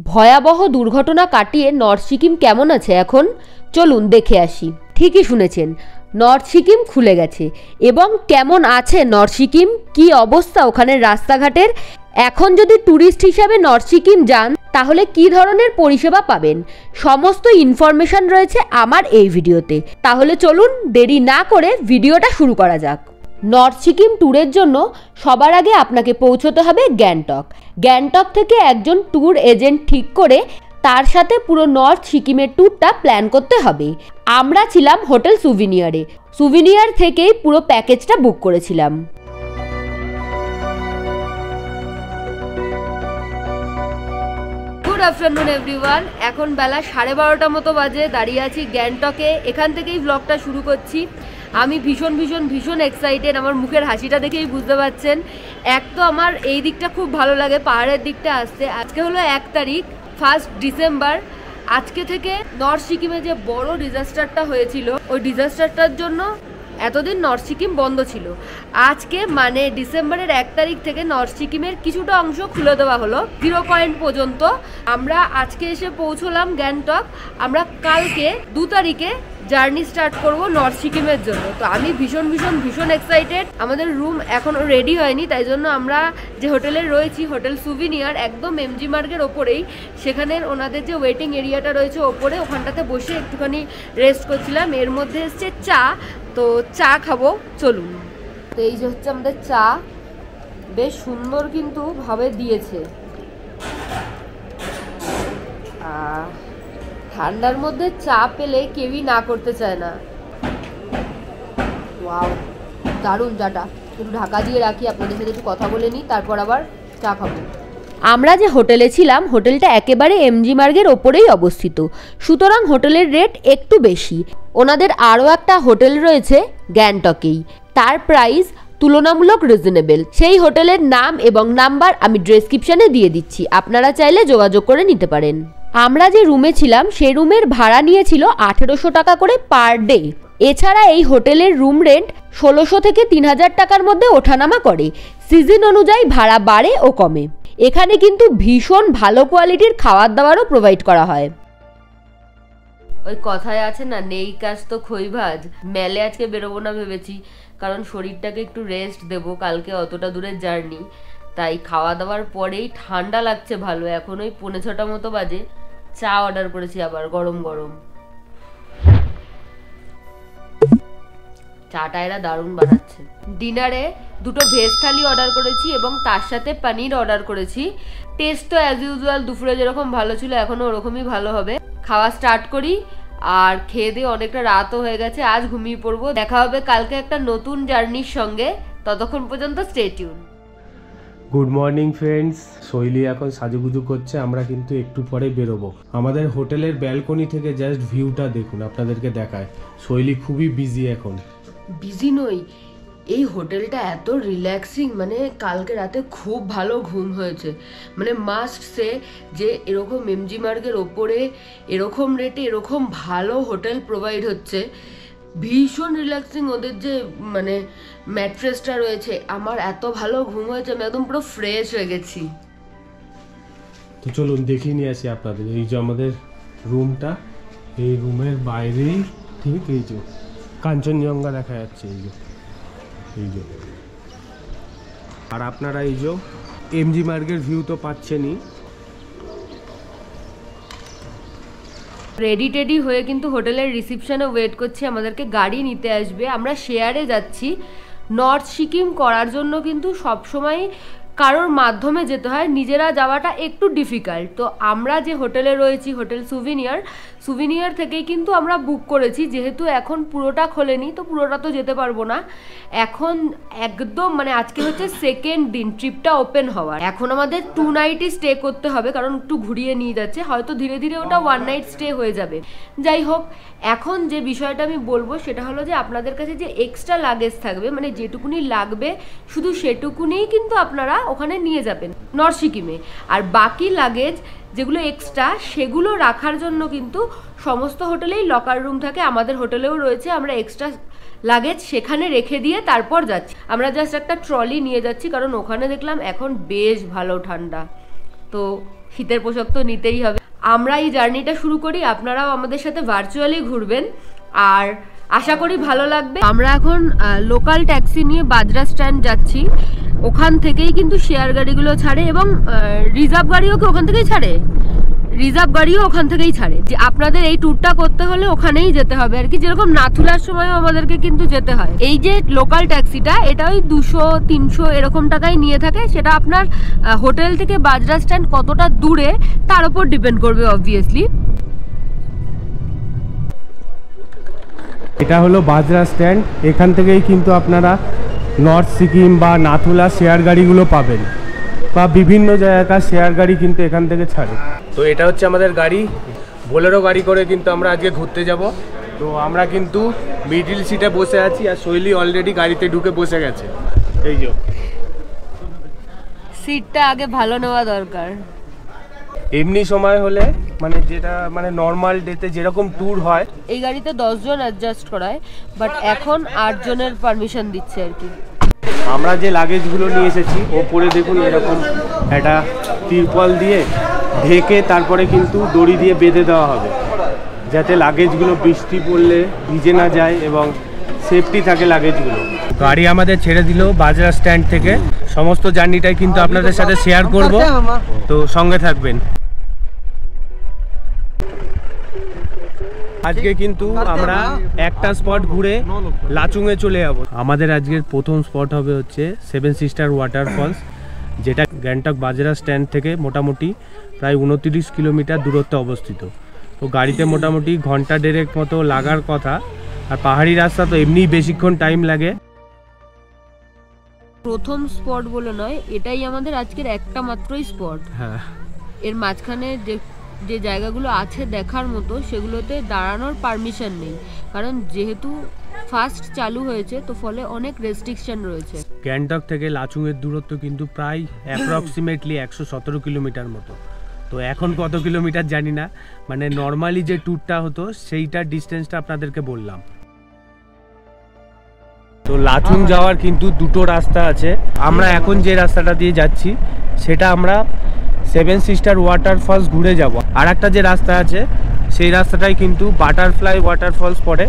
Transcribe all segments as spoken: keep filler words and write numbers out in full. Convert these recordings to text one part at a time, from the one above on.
ভয়াবহ দুর্ঘটনা কাটিয়ে নর্থ সিকিম কেমন আছে এখন চলুন দেখে আসি। ঠিকই শুনেছেন, নর্থ সিকিম খুলে গেছে। এবং কেমন আছে নর্থ সিকিম, কি অবস্থা ওখানের রাস্তাঘাটের, এখন যদি ট্যুরিস্ট হিসাবে নর্থ সিকিম যান তাহলে কি ধরনের পরিষেবা পাবেন, সমস্ত ইনফরমেশন রয়েছে আমার এই ভিডিওতে। তাহলে চলুন দেরি না করে ভিডিওটা শুরু করা যাক। নর্থ সিকিম ট্যুরের জন্য সবার আগে আপনাকে পৌঁছতে হবে গ্যাংটক। গ্যাংটক থেকে একজন ট্যুর এজেন্ট ঠিক করে তার সাথে পুরো নর্থ সিকিমের ট্যুরটা প্ল্যান করতে হবে। আমরা ছিলাম হোটেল সুভিনিয়ারে, সুভিনিয়ার থেকেই পুরো প্যাকেজটা বুক করেছিলাম। গুড আফটারনুন এভরিওয়ান, এখন বেলা সাড়ে বারোটা মতো বাজে, দাঁড়িয়ে আছি গ্যাংটকে। এখান থেকেই ব্লগটা শুরু করছি। আমি ভীষণ ভীষণ ভীষণ এক্সাইটেড, আমার মুখের হাসিটা দেখেই বুঝতে পারছেন। এক তো আমার এই দিকটা খুব ভালো লাগে, পাহাড়ের দিকটা আসতে। আজকে হলো এক তারিখ, ফার্স্ট ডিসেম্বর। আজকে থেকে নর্থ সিকিমে যে বড় ডিজাস্টারটা হয়েছিল, ওই ডিজাস্টারটার জন্য এতদিন নর্থ সিকিম বন্ধ ছিল। আজকে মানে ডিসেম্বরের এক তারিখ থেকে নর্থ সিকিমের কিছুটা অংশ খুলে দেওয়া হলো, জিরো পয়েন্ট পর্যন্ত। আমরা আজকে এসে পৌঁছলাম গ্যাংটক। আমরা কালকে দু তারিখে জার্নি স্টার্ট করব নর্থ সিকিমের জন্য। তো আমি ভীষণ ভীষণ ভীষণ এক্সাইটেড। আমাদের রুম এখনও রেডি হয়নি, তাই জন্য আমরা যে হোটেলে রয়েছি, হোটেল সুভিনিয়ার, একদম এমজি মার্গের ওপরেই, সেখানের ওনাদের যে ওয়েটিং এরিয়াটা রয়েছে ওপরে, ওখানটাতে বসে একটুখানি রেস্ট করছিলাম। এর মধ্যে এসছে চা, তো চা খাবো, চলুন। তো এই যে হচ্ছে আমাদের চা, বেশ সুন্দর কিন্তু ভাবে দিয়েছে। আহ ঠান্ডার মধ্যে চা পেলে কেউই না করতে চায় না। ওয়াও, দারুণ চাটা। একটু ঢাকা দিয়ে রাখি, আপনাদের সাথে একটু কথা বলে নিই, তারপর আবার চা খাবো। আমরা যে হোটেলে ছিলাম, হোটেলটা একেবারে এমজি মার্গের ওপরেই অবস্থিত, সুতরাং হোটেলের রেট একটু বেশি। ওনাদের আরও একটা হোটেল রয়েছে গ্যাংটকেই, তার প্রাইস তুলনামূলক রিজনেবল। সেই হোটেলের নাম এবং নাম্বার আমি ডেসক্রিপশনে দিয়ে দিচ্ছি, আপনারা চাইলে যোগাযোগ করে নিতে পারেন। আমরা যে রুমে ছিলাম সেই রুমের ভাড়া নিয়েছিল আঠেরোশো টাকা করে পার ডে। এছাড়া এই হোটেলের রুম রেন্ট ষোলোশো থেকে তিন হাজার টাকার মধ্যে ওঠানামা করে, সিজন অনুযায়ী ভাড়া বাড়ে ও কমে। এখানে কিন্তু ভীষণ ভালো কোয়ালিটির খাবার দাবারও প্রোভাইড করা হয়। ওই কথায় আছে না, নেই কাজ তো খই ভাজ। মেলে আজকে বেরোবো না ভেবেছি, কারণ শরীরটাকে একটু রেস্ট দেবো, কালকে অতটা দূরের জার্নি। তাই খাওয়া দাওয়ার পরেই ঠান্ডা লাগছে ভালো, এখন ওই পৌনে ছটা মতো বাজে। চা অর্ডার করেছি আবার গরম গরম। চাটা এরা দারুণ বানাচ্ছে। ডিনারে দুটো ভেজ থালি অর্ডার করেছি এবং তার সাথে পনির অর্ডার করেছি। টেস্ট তো অ্যাজ ইউজুয়াল দুপুরে যেরকম ভালো ছিল এখনো ওরকমই ভালো হবে। খাওয়া স্টার্ট করি, আর খেয়ে দিয়ে অনেকটা রাতও হয়ে গেছে, আজ ঘুমিয়ে পড়বো। দেখা হবে কালকে একটা নতুন জার্নির সঙ্গে, ততক্ষণ পর্যন্ত stay tune. Good morning friends, Shoili এখন সাজুগুজু করছে, আমরা কিন্তু একটু পরে বেরোবো। আমাদের হোটেলের ব্যালকনি থেকে জাস্ট ভিউটা দেখুন, আপনাদেরকে দেখায়। শৈলী খুবই বিজি এখন। বিজি নই, এই হোটেলটা এত রিল্যাক্সিং, মানে কালকে রাতে খুব ভালো ঘুম হয়েছে। মানে মাস্ট সে যে এরকম এমজি মার্গের ওপরে এরকম রেটে এরকম ভালো হোটেল প্রোভাইড হচ্ছে, ভীষণ রিল্যাক্সিং। ওদের যে মানে ম্যাট্রেসটা রয়েছে, আমার এত ভালো ঘুম হয়েছে, আমি একদম পুরো ফ্রেশ হয়ে গেছি। তো চলুন দেখিয়ে নিয়ে আসি আপনাদের। এই যে আমাদের রুমটা, এই রুমের বাইরেই ঠিক এই যে কাঞ্চনজঙ্ঘা দেখা যাচ্ছে, এই যে এই যে আর আপনারা এই যে এমজি মার্গের ভিউ তো পাচ্ছেনই। রেডি টেডি হয়ে কিন্তু হোটেলের রিসিপশনে ওয়েট করছি, আমাদেরকে গাড়ি নিতে আসবে। আমরা শেয়ারে যাচ্ছি। নর্থ সিকিম করার জন্য কিন্তু সবসময় কারোর মাধ্যমে যেতে হয়, নিজেরা যাওয়াটা একটু ডিফিকাল্ট। তো আমরা যে হোটেলে রয়েছি, হোটেল সুভিনিয়ার, সুভিনিয়ার থেকেই কিন্তু আমরা বুক করেছি। যেহেতু এখন পুরোটা খোলেনি, তো পুরোটা তো যেতে পারবো না এখন। একদম মানে আজকে হচ্ছে সেকেন্ড দিন ট্রিপটা ওপেন হওয়ার। এখন আমাদের টু নাইটই স্টে করতে হবে, কারণ একটু ঘুরিয়ে নিয়ে যাচ্ছে, হয়তো ধীরে ধীরে ওটা ওয়ান নাইট স্টে হয়ে যাবে। যাই হোক, এখন যে বিষয়টা আমি বলবো সেটা হলো যে আপনাদের কাছে যে এক্সট্রা লাগেজ থাকবে, মানে যেটুকুনি লাগবে শুধু সেটুকুনিই কিন্তু আপনারা ওখানে নিয়ে যাবেন নর্থ সিকিমে। আর বাকি লাগেজ যেগুলো এক্সট্রা, সেগুলো রাখার জন্য কিন্তু সমস্ত হোটেলেই লকার রুম থাকে, আমাদের হোটেলেও রয়েছে। আমরা এক্সট্রা লাগেজ সেখানে রেখে দিয়ে তারপর যাচ্ছি। আমরা জাস্ট একটা ট্রলি নিয়ে যাচ্ছি, কারণ ওখানে দেখলাম এখন বেশ ভালো ঠান্ডা। তো শীতের পোশাক তো নিতেই হবে। আমরা এই জার্নিটা শুরু করি, আপনারাও আমাদের সাথে ভার্চুয়ালি ঘুরবেন আর আশা করি ভালো লাগবে। আমরা এখন লোকাল ট্যাক্সি নিয়ে বাজরা স্ট্যান্ড যাচ্ছি। ওখান থেকেই কিন্তু শেয়ার গাড়িগুলো ছাড়ে এবং রিজার্ভ গাড়িও কি ওখান থেকেই ছাড়ে, রিজার্ভ গাড়িও ওখান থেকেই ছাড়ে। যে আপনাদের এই ট্যুরটা করতে হলে ওখানেই যেতে হবে আর কি, যেরকম নাথুলার সময়ও আমাদেরকে কিন্তু যেতে হয়। এই যে লোকাল ট্যাক্সিটা এটা ওই দুশো তিনশো এরকম টাকায় নিয়ে থাকে, সেটা আপনার হোটেল থেকে বাজরা স্ট্যান্ড কতটা দূরে তার উপর ডিপেন্ড করবে অবভিয়াসলি। এটা হলো বাজরা স্ট্যান্ড, এখান থেকেই কিন্তু আপনারা নর্থ সিকিম বা নাথুলা শেয়ার গাড়িগুলো পাবেন, বা বিভিন্ন জায়গাকার শেয়ার গাড়ি কিন্তু এখান থেকে ছাড়ে। তো এটা হচ্ছে আমাদের গাড়ি, বোলেরো গাড়ি করে কিন্তু আমরা আজকে ঘুরতে যাব। তো আমরা কিন্তু মিডিল সিটে বসে আছি আর শৈলী অলরেডি গাড়িতে ঢুকে বসে গেছে। এই যে সিটটা আগে ভালো নেওয়া দরকার। এমনি সময় হলে মানে যেটা মানে নর্মাল ডেতে যেরকম ট্যুর হয় এই গাড়িতে দশ জন অ্যাডজাস্ট করায়, বাট এখন আট জনের পারমিশন দিচ্ছে আর কি। আমরা যে লাগেজগুলো নিয়ে এসেছি ওপরে দেখুন এরকম একটা তিরপল দিয়ে ঢেকে তারপরে কিন্তু দড়ি দিয়ে বেঁধে দেওয়া হবে, যাতে লাগেজগুলো বৃষ্টি পড়লে ভিজে না যায় এবং সেফটি থাকে লাগেজগুলো। গাড়ি আমাদের ছেড়ে দিল বাজরা স্ট্যান্ড থেকে, সমস্ত জার্নিটাই কিন্তু আপনাদের সাথে শেয়ার করব, তো সঙ্গে থাকবেন। আজকে কিন্তু আমরা একটা স্পট ঘুরে লাচুংয়ে চলে যাব। আমাদের আজকের প্রথম স্পট হবে হচ্ছে সেভেন সিস্টার ওয়াটারফলস, যেটা গ্যাংটক বাজরা স্ট্যান্ড থেকে মোটামুটি প্রায় উনত্রিশ কিলোমিটার দূরত্বে অবস্থিত। তো গাড়িতে মোটামুটি ঘন্টা দেড়েক মতো লাগার কথা, আর পাহাড়ি রাস্তা তো এমনিই বেশিক্ষণ টাইম লাগে। প্রথম স্পট বলে নয়, এটাই আমাদের আজকের একটা মাত্রই স্পট। হ্যাঁ, এর মাঝখানে যে যে জায়গাগুলো আছে দেখার মতো সেগুলোতে দাঁড়ানোর পারমিশন নেই, কারণ যেহেতু ফার্স্ট চালু হয়েছে তো ফলে অনেক রেস্ট্রিকশন রয়েছে। গ্যাংটক থেকে লাচুংয়ের দূরত্ব কিন্তু প্রায় অ্যাপ্রক্সিমেটলি একশো সতেরো কিলোমিটার মতো। তো এখন কত কিলোমিটার জানি না, মানে নর্মালি যে ট্যুরটা হতো সেইটার ডিস্টেন্সটা আপনাদেরকে বললাম। তো লাচুং যাওয়ার কিন্তু দুটো রাস্তা আছে। আমরা এখন যে রাস্তাটা দিয়ে যাচ্ছি সেটা আমরা সেভেন সিস্টার ওয়াটারফলস ঘুরে যাব। আর একটা যে রাস্তা আছে সেই রাস্তাটাই কিন্তু বাটারফ্লাই ওয়াটারফলস পড়ে।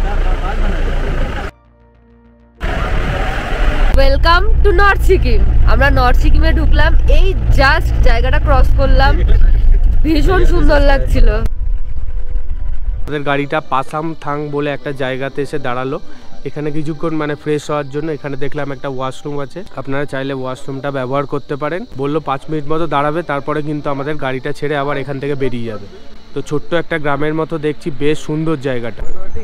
Welcome to north Sikkim. আমরা নর্থ সিকিমে ঢুকলাম, এই জাস্ট জায়গাটা ক্রস করলাম, ভীষণ সুন্দর লাগছিল। আমাদের গাড়িটা পাসাম থাং বলে একটা জায়গাতে এসে দাঁড়ালো। এখানে কিছুক্ষণ মানে ফ্রেশ হওয়ার জন্য এখানে দেখলাম একটা ওয়াশরুম আছে, আপনারা চাইলে ওয়াশরুমটা ব্যবহার করতে পারেন। বললো পাঁচ মিনিট মতো দাঁড়াবে, তারপরে কিন্তু আমাদের গাড়িটা ছেড়ে আবার এখান থেকে বেরিয়ে যাবে। তো ছোট্ট একটা গ্রামের মতো দেখছি, বেশ সুন্দর জায়গাটা।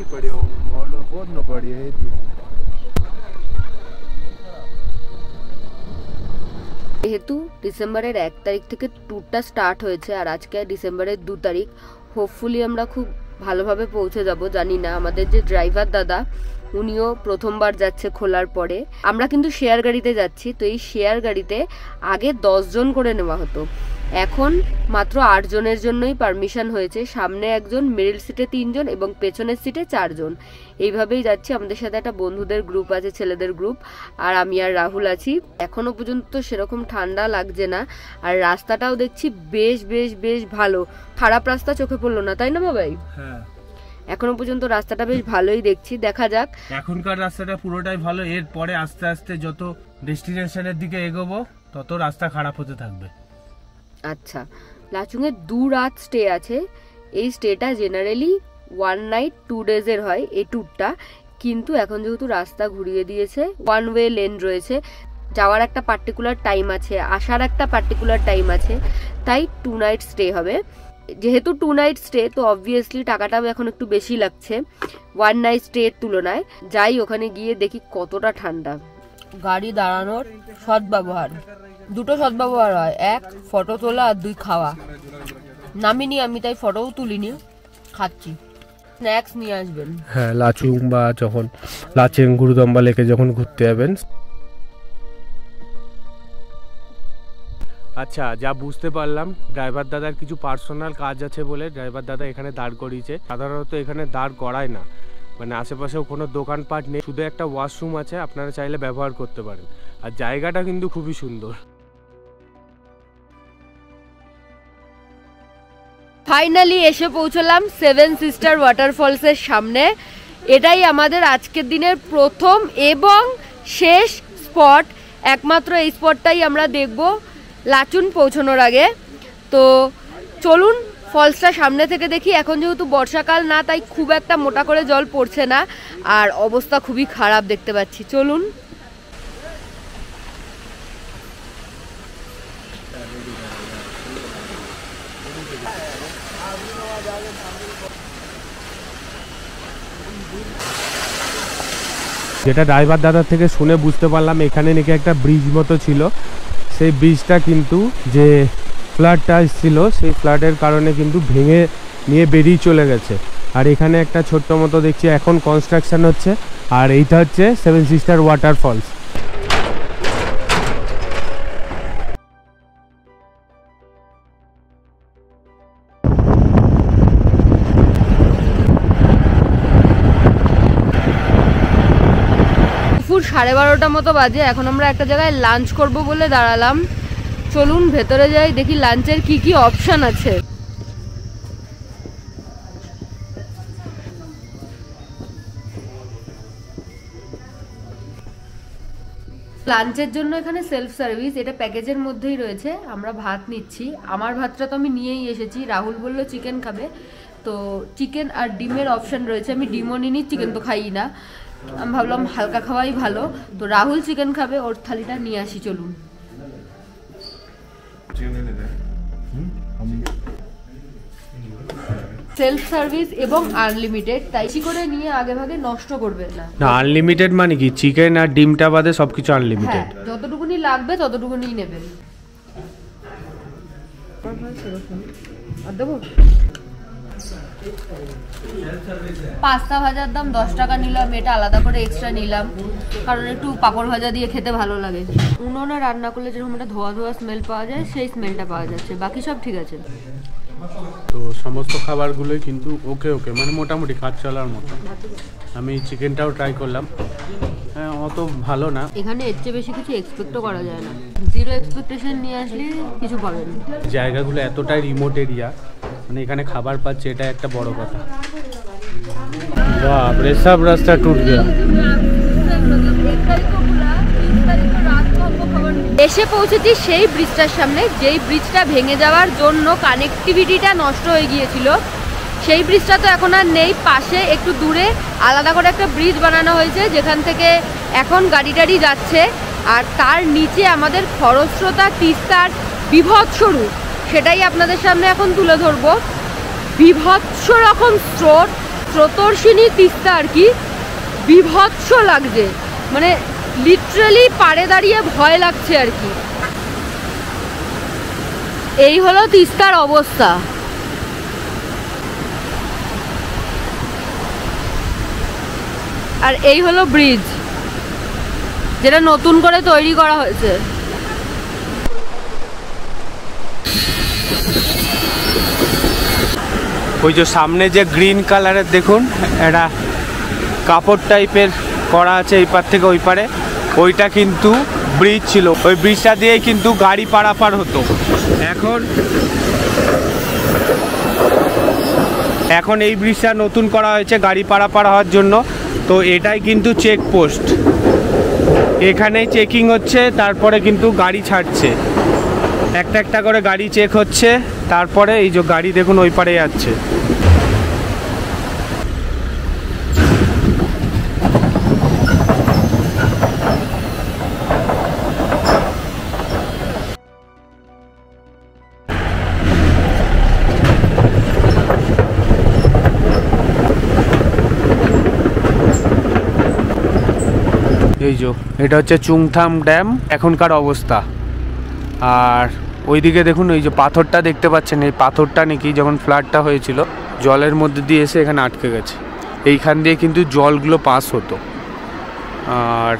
যেহেতু ডিসেম্বরের এক তারিখ থেকে ট্যুরটা স্টার্ট হয়েছে আর আজকে ডিসেম্বরের দু তারিখ, হোপফুলি আমরা খুব ভালোভাবে পৌঁছে যাব। জানি না, আমাদের যে ড্রাইভার দাদা উনিও প্রথমবার যাচ্ছে খোলার পরে। আমরা কিন্তু শেয়ার গাড়িতে যাচ্ছি, তো এই শেয়ার গাড়িতে আগে দশ জন করে নেওয়া হতো, এখন মাত্র আট জনের জন্যই পারমিশন হয়েছে। সামনে একজন, মিডল সিটে তিনজন এবং পেছনের সিটে চারজন। এইভাবেই যাচ্ছি। আমাদের সাথে একটা বন্ধুদের গ্রুপ আছে, ছেলেদের গ্রুপ, আর আমি আর রাহুল আছি। এখনো পর্যন্ত সেরকম ঠান্ডা লাগছে না, আর রাস্তাটাও দেখছি বেশ বেশ বেশ ভালো, খারাপ রাস্তা চোখে পড়লো না, তাই না বাবাই? হ্যাঁ, এখনো পর্যন্ত রাস্তাটা বেশ ভালোই দেখছি, দেখা যাক। এখনকার রাস্তাটা পুরোটাই ভালো, এর পরে আস্তে আস্তে যত ডেস্টিনেশনের দিকে এগোবো তত রাস্তা খারাপ হতে থাকবে। আচ্ছা, লাচুংয়ে দু রাত স্টে আছে। এই স্টেটা জেনারেলি ওয়ান নাইট টু ডেজের হয় এই ট্যুরটা, কিন্তু এখন যেহেতু রাস্তা ঘুরিয়ে দিয়েছে, ওয়ান ওয়ে লেন রয়েছে, যাওয়ার একটা পার্টিকুলার টাইম আছে, আসার একটা পার্টিকুলার টাইম আছে, তাই টু নাইট স্টে হবে। যেহেতু টু নাইট স্টে তো অবভিয়াসলি টাকাটাও এখন একটু বেশি লাগছে ওয়ান নাইট স্টে এর তুলনায়। যাই ওখানে গিয়ে দেখি কতটা ঠান্ডা। গাড়ি দাঁড়ানোর সদ্ব্যবহার, দুটো সদ্ব্যবহার হয়, এক ফটো তোলা আর দুই খাওয়া। নামিনি আমি, তাই ফটোও তুলিনি, খাচ্ছি। স্ন্যাক্স নিয়ে আসবেন। হ্যাঁ, লাচুং বা যখন লাচেং গুরুদম্বা লেকে যখন ঘুরতে যাবেন। আচ্ছা, যা বুঝতে পারলাম ড্রাইভার দাদার কিছু পার্সোনাল কাজ আছে বলে ড্রাইভার দাদা এখানে দাঁড় করিয়েছে। সাধারণত এখানে দাঁড় করায় না, মানে আশেপাশেও কোনো দোকানপাট নেই, শুধু একটা ওয়াশরুম আছে, আপনারা চাইলে ব্যবহার করতে পারেন। আর জায়গাটা কিন্তু খুবই সুন্দর। ফাইনালি এসে পৌঁছলাম সেভেন সিস্টার ওয়াটারফলসের সামনে। এটাই আমাদের আজকের দিনের প্রথম এবং শেষ স্পট। একমাত্র এই স্পটটাই আমরা দেখব লাচুং পৌঁছানোর আগে। তো চলুন ফলসটা সামনে থেকে দেখি। এখন যেহেতু বর্ষাকাল না, তাই খুব একটা মোটা করে জল পড়ছে না, আর অবস্থা খুবই খারাপ দেখতে পাচ্ছি। চলুন। যেটা ড্রাইভার দাদার থেকে শুনে বুঝতে পারলাম, এখানে নাকি একটা ব্রিজ মতো ছিল। সেই ব্রিজটা কিন্তু যে ফ্লাডটা ছিল, সেই ফ্লাডের কারণে কিন্তু ভেঙে নিয়ে বেরিয়ে চলে গেছে। আর এখানে একটা ছোট্ট মতো দেখছি এখন কনস্ট্রাকশন হচ্ছে। আর এইটা হচ্ছে সেভেন সিস্টার ওয়াটারফলস। সাড়ে বারোটা মতো বাজে। এখন আমরা একটা জায়গায় লাঞ্চ করব বলে দাঁড়ালাম। চলুন ভেতরে যাই, দেখি লাঞ্চের কি কি অপশন আছে। লাঞ্চের জন্য এখানে সেলফ সার্ভিস, এটা প্যাকেজের মধ্যেই রয়েছে। আমরা ভাত নিচ্ছি। আমার ভাতটা তো আমি নিয়েই এসেছি। রাহুল বললো চিকেন খাবে, তো চিকেন আর ডিমের অপশন রয়েছে। আমি ডিমও নিই, চিকেন তো খাই না। আমি ভাবলাম হালকা খাওয়াই ভালো, তো রাহুল চিকেন খাবে, ওর থালিটা নিয়ে আসি। চলুন। সেলফ সার্ভিস এবং আনলিমিটেড, তাই কি করে নিয়ে আগে ভাগে নষ্ট করবে না। না, আনলিমিটেড মানে কি? চিকেন আর ডিমটা বাদে সবকিছু আনলিমিটেড। হ্যাঁ, যতটুকুনি লাগবে ততটুকুনি নেবেন। আর দেবো? পাস্তা ভাজার দাম দশ টাকা নিলাম, এটা আলাদা করে এক্সট্রা নিলাম, কারণ একটু পাঁপড় ভাজা দিয়ে খেতে ভালো লাগে। উনুনে রান্না করলে যেরকম একটা ধোয়া ধোয়া স্মেল পাওয়া যায়, সেই স্মেলটা পাওয়া যাচ্ছে। বাকি সব ঠিক আছে। তো সমস্ত খাবারগুলোই কিন্তু ওকে ওকে মানে মোটামুটি কাজ চলার মতো। আমি চিকেনটাও ট্রাই করলাম, হ্যাঁ অত ভালো না। এখানে এর চেয়ে বেশি কিছু এক্সপেক্টও করা যায় না। জিরো এক্সপেকটেশন নিয়ে আসলে কিছু পাবেন। জায়গাগুলো এতটাই রিমোট এরিয়া, মানে এখানে খাবার পাচ্ছে, এটা একটা বড় কথা। বাপ রে, সব রাস্তা টুট গয়া। এসে পৌঁছেছি সেই ব্রিজটার সামনে, যেই ব্রিজটা ভেঙে যাওয়ার জন্য কানেক্টিভিটিটা নষ্ট হয়ে গিয়েছিল। সেই ব্রিজটা তো এখন আর নেই। পাশে একটু দূরে আলাদা করে একটা ব্রিজ বানানো হয়েছে, যেখান থেকে এখন গাড়ি টাড়ি যাচ্ছে। আর তার নিচে আমাদের খরস্রোতা তিস্তার বিভৎস রূপ, সেটাই আপনাদের সামনে এখন তুলে ধরবো। বিভৎস রকম স্রোত, স্রোতর্ষিনী তিস্তা আর কি। বিভৎস লাগছে, মানে লিটারালি পাড়ে দাঁড়িয়ে ভয় লাগছে আর কি। এই হলো তিস্তার অবস্থা। আর এই হলো ব্রিজ, যেটা নতুন করে তৈরি করা হয়েছে। ওই যে সামনে যে গ্রিন কালারের দেখুন, এটা কাপড় টাইপের করা আছে এই পার থেকে ওই পারে, ওইটা কিন্তু ব্রিজ ছিল। ওই ব্রিজটা দিয়েই কিন্তু গাড়ি পারাপার হতো। এখন এখন এই ব্রিজটা নতুন করা হয়েছে গাড়ি পারাপার হওয়ার জন্য। তো এটাই কিন্তু চেকপোস্ট, এখানেই চেকিং হচ্ছে, তারপরে কিন্তু গাড়ি ছাড়ছে। একটা একটা করে গাড়ি চেক হচ্ছে, তারপরে এই যে গাড়ি দেখুন ওই পারে যাচ্ছে। এই যে এটা হচ্ছে চুংথাম ড্যাম এখনকার অবস্থা। আর ওইদিকে দেখুন ওই যে পাথরটা দেখতে পাচ্ছেন, এই পাথরটা নাকি যখন ফ্লাডটা হয়েছিল জলের মধ্যে দিয়ে এসে এখানে আটকে গেছে। এইখান দিয়ে কিন্তু জলগুলো পাস হতো। আর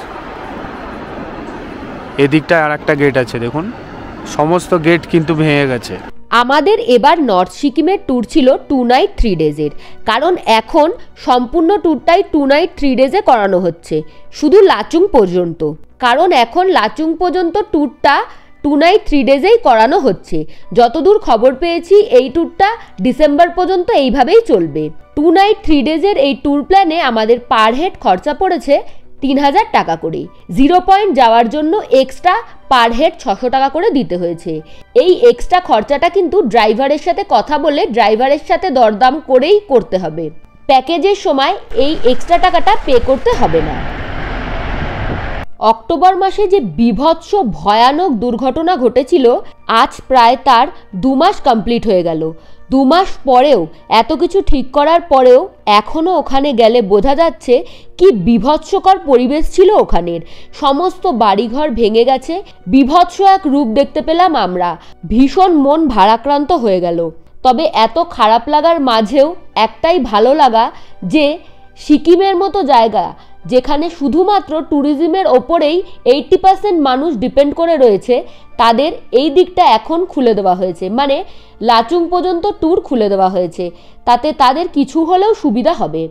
এদিকটায় আর একটা গেট আছে দেখুন, সমস্ত গেট কিন্তু ভেঙে গেছে। আমাদের এবার নর্থ সিকিমের ট্যুর ছিল টু নাইট থ্রি ডেজের, কারণ এখন সম্পূর্ণ ট্যুরটাই টু নাইট থ্রি ডেজে করানো হচ্ছে, শুধু লাচুং পর্যন্ত। কারণ এখন লাচুং পর্যন্ত ট্যুরটা টু নাইট থ্রি ডেজেই করানো হচ্ছে। যতদূর খবর পেয়েছি এই ট্যুরটা ডিসেম্বর পর্যন্ত এইভাবেই চলবে। টু নাইট থ্রি ডেজের এই ট্যুর প্ল্যানে আমাদের পার হেড খরচা পড়েছে তিন হাজার টাকা করে। জিরো পয়েন্ট যাওয়ার জন্য এক্সট্রা পার হেড ছশো টাকা করে দিতে হয়েছে। এই এক্সট্রা খরচাটা কিন্তু ড্রাইভারের সাথে কথা বলে ড্রাইভারের সাথে দরদাম করেই করতে হবে। প্যাকেজের সময় এই এক্সট্রা টাকাটা পে করতে হবে না। অক্টোবর মাসে যে বিভৎস ভয়ানক দুর্ঘটনা ঘটেছিল, আজ প্রায় তার দু মাস কমপ্লিট হয়ে গেল। দু মাস পরেও, এত কিছু ঠিক করার পরেও এখনও ওখানে গেলে বোঝা যাচ্ছে কি বিভৎসকর পরিবেশ ছিল ওখানের। সমস্ত বাড়িঘর ভেঙে গেছে, বিভৎস এক রূপ দেখতে পেলাম আমরা। ভীষণ মন ভারাক্রান্ত হয়ে গেল। তবে এত খারাপ লাগার মাঝেও একটাই ভালো লাগা যে সিকিমের মতো জায়গা, যেখানে শুধুমাত্র ট্যুরিজমের ওপরেই এইট্টি পার্সেন্ট মানুষ ডিপেন্ড করে রয়েছে, তাদের এই দিকটা এখন খুলে দেওয়া হয়েছে। মানে লাচুং পর্যন্ত ট্যুর খুলে দেওয়া হয়েছে, তাতে তাদের কিছু হলেও সুবিধা হবে।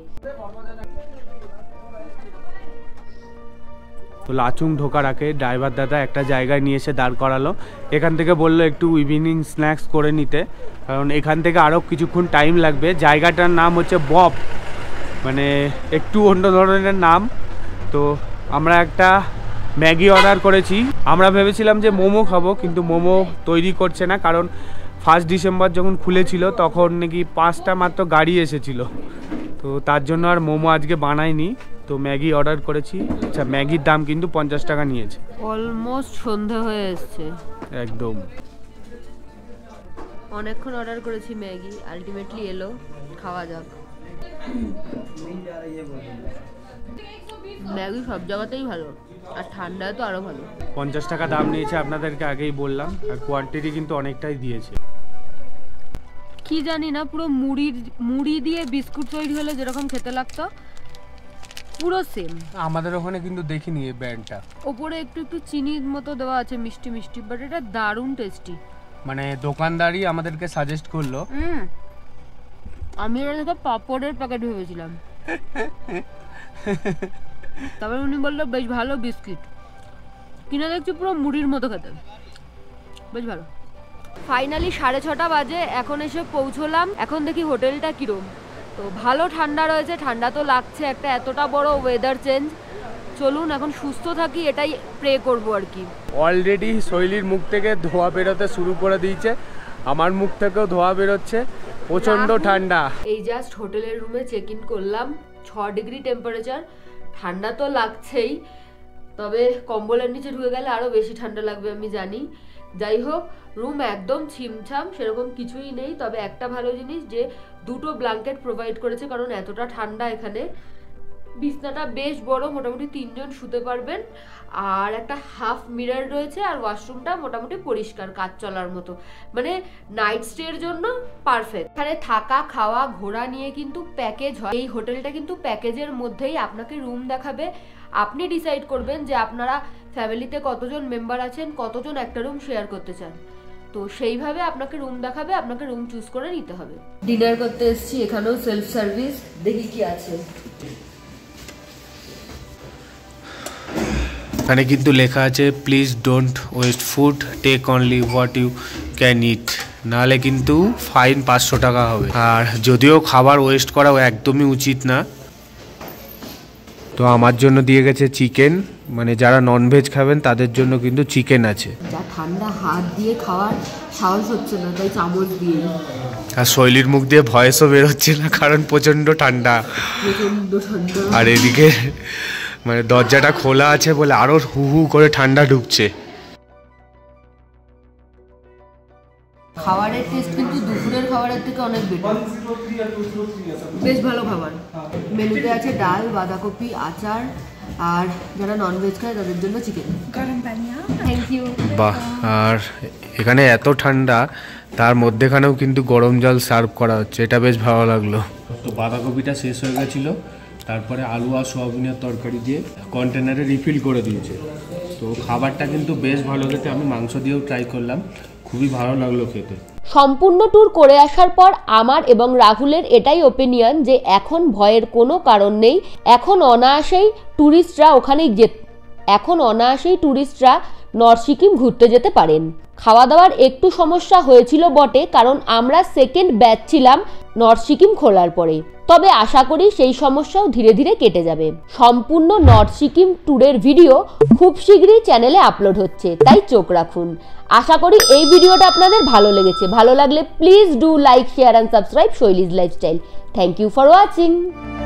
তো লাচুং ঢোকার আগে ড্রাইভার দাদা একটা জায়গায় নিয়ে এসে দাঁড় করালো। এখান থেকে বললো একটু ইভিনিং স্ন্যাক্স করে নিতে, কারণ এখান থেকে আরও কিছুক্ষণ টাইম লাগবে। জায়গাটার নাম হচ্ছে বব, মানে একটু অন্য ধরনের নাম। তো আমরা একটা ম্যাগি অর্ডার করেছি। আমরা ভেবেছিলাম যে মোমো খাবো, কিন্তু মোমো তৈরি করছে না, কারণ ফার্স্ট ডিসেম্বর যখন খুলেছিল তখন নাকি পাঁচটা মাত্র গাড়ি এসেছিল, তো তার জন্য আর মোমো আজকে বানাইনি। তো ম্যাগি অর্ডার করেছি। আচ্ছা, ম্যাগির দাম কিন্তু পঞ্চাশ টাকা নিয়েছে। অলমোস্ট সন্ধ্যা হয়ে এসছে একদম। অনেকক্ষণ অর্ডার করেছি ম্যাগি, আলটিমেটলি এলো, খাওয়া যাক। ম্যাগি সব জায়গাতেই ভালো, আর ঠান্ডায় তো আরো ভালো। পঞ্চাশ টাকা দাম নিয়েছে, আপনাদেরকে আগেই বললাম, আর কোয়ান্টিটি কিন্তু অনেকটাই দিয়েছে। কি জানি না, পুরো মুড়ি মুড়ি দিয়ে বিস্কুট তৈরি হলে যেরকম খেতে লাগতো পুরো সেম। আমাদের ওখানে কিন্তু দেখিনি এই ব্র্যান্ডটা। ওপরে একটু একটু চিনির মতো দেওয়া আছে, মিষ্টি মিষ্টি, বাট এটা দারুণ টেস্টি। মানে দোকানদারই আমাদেরকে সাজেস্ট করলো। হুম, আমি এটা দেখে পাপড়ের প্যাকেট ভেবেছিলাম, তারপর উনি বললো বেশ ভালো বিস্কিট। কিনে দেখছি পুরো মুড়ির মতো খেতে, বেশ ভালো। ফাইনালি সাড়ে ছটা বাজে, এখন এসে পৌঁছলাম। এখন দেখি হোটেলটা কিরম। তো ভালো ঠান্ডা রয়েছে, ঠান্ডা তো লাগছে, একটা এতটা বড় ওয়েদার চেঞ্জ। চলুন এখন সুস্থ থাকি, এটাই প্রে করবো আর কি। অলরেডি শৈলীর মুখ থেকে ধোঁয়া বেরোতে শুরু করে দিয়েছে, আমার মুখ থেকেও ধোঁয়া বেরোচ্ছে, প্রচন্ড ঠান্ডা। এই জাস্ট হোটেলের রুমে চেক ইন করলাম, ছ ডিগ্রি টেম্পারেচার। ঠান্ডা তো লাগছেই, তবে কম্বলের নিচে ঢুকে গেলে আরো বেশি ঠান্ডা লাগবে আমি জানি। যাই হোক, রুম একদম ছিমছাম, সেরকম কিছুই নেই। তবে একটা ভালো জিনিস যে দুটো ব্ল্যাঙ্কেট প্রোভাইড করেছে, কারণ এতটা ঠান্ডা এখানে। বিছনাটা বেশ বড়, মোটামুটি তিনজন শুতে পারবেন। আর একটা হাফ মিরর রয়েছে, আর ওয়াশরুমটা মোটামুটি পরিষ্কার, কাজ চলার মতো, মানে নাইট স্টের জন্য পারফেক্ট। এখানে থাকা খাওয়া ঘোরা নিয়ে কিন্তু প্যাকেজ হয়। এই হোটেলটা কিন্তু প্যাকেজের মধ্যেই আপনাকে রুম দেখাবে। আপনি ডিসাইড করবেন যে আপনারা ফ্যামিলিতে কতজন মেম্বার আছেন, কতজন একটা রুম শেয়ার করতে চান, তো সেইভাবে আপনাকে রুম দেখাবে, আপনাকে রুম চুজ করে নিতে হবে। ডিনার করতে এসেছি, এখানেও সেলফ সার্ভিস, দেখি কি আছে। এখানে কিন্তু লেখা আছে please don't waste food, take only what you can eat, নাহলে কিন্তু ফাইন পাঁচশো টাকা হবে। আর যদিও খাবার ওয়েস্ট করাও একদমই উচিত না। তো আমার জন্য দিয়ে গেছে চিকেন, মানে যারা ননভেজ খাবেন তাদের জন্য কিন্তু চিকেন আছে। যা ঠান্ডা, হাত দিয়ে খাওয়ার সাহস হচ্ছে না, তাই চামচ দিয়ে। আর শৈলীর মুখ দিয়ে ভয়েসও বেরোচ্ছে না, কারণ প্রচন্ড ঠান্ডা। প্রচন্ড ঠান্ডা। আর এদিকে মানে দরজাটা খোলা আছে বলে আরো হু হু করে ঠান্ডা ঢুকছে। খাবারের টেস্ট কিন্তু দুপুরের খাবারের থেকে অনেক বেটার, বেশ ভালো খাবার। মেনুতে আছে ডাল, বাঁধাকপি, আচার, আর যারা ননভেজ খায় তাদের জন্য চিকেন। Thank you. বাহ, আর এখানে এত ঠান্ডা, তার মধ্যেখানেও কিন্তু গরম জল সার্ভ করা হচ্ছে, এটা বেশ ভালো লাগলো। তো বাঁধাকপিটা শেষ হয়ে গেছিলো, তারপরে আলু আর সয়াবিনের তরকারি দিয়ে কন্টেনারে রিফিল করে দিয়েছে। তো খাবারটা কিন্তু বেশ ভালো খেতে, আমি মাংস দিয়েও ট্রাই করলাম, খুবই ভালো লাগলো খেতে। সম্পূর্ণ ট্যুর করে আসার পর আমার এবং রাহুলের এটাই ওপিনিয়ন যে এখন ভয়ের কোনো কারণ নেই। এখন অনায়াসেই ট্যুরিস্টরা ওখানেই যে এখন অনায়াসেই ট্যুরিস্টরা নর্থ সিকিম ঘুরতে যেতে পারেন। খাওয়া দাওয়ার একটু সমস্যা হয়েছিল বটে, কারণ আমরা সেকেন্ড ব্যাচ ছিলাম নর্থ সিকিম খোলার পরে, তবে আশা করি সেই সমস্যাও ধীরে ধীরে কেটে যাবে। সম্পূর্ণ নর্থ সিকিম ট্যুরের ভিডিও খুব শীঘ্রই চ্যানেলে আপলোড হচ্ছে, তাই চোখ রাখুন। আশা করি এই ভিডিওটা আপনাদের ভালো লেগেছে। ভালো লাগলে please do like, share and subscribe Shoili's lifestyle. Thank you for watching.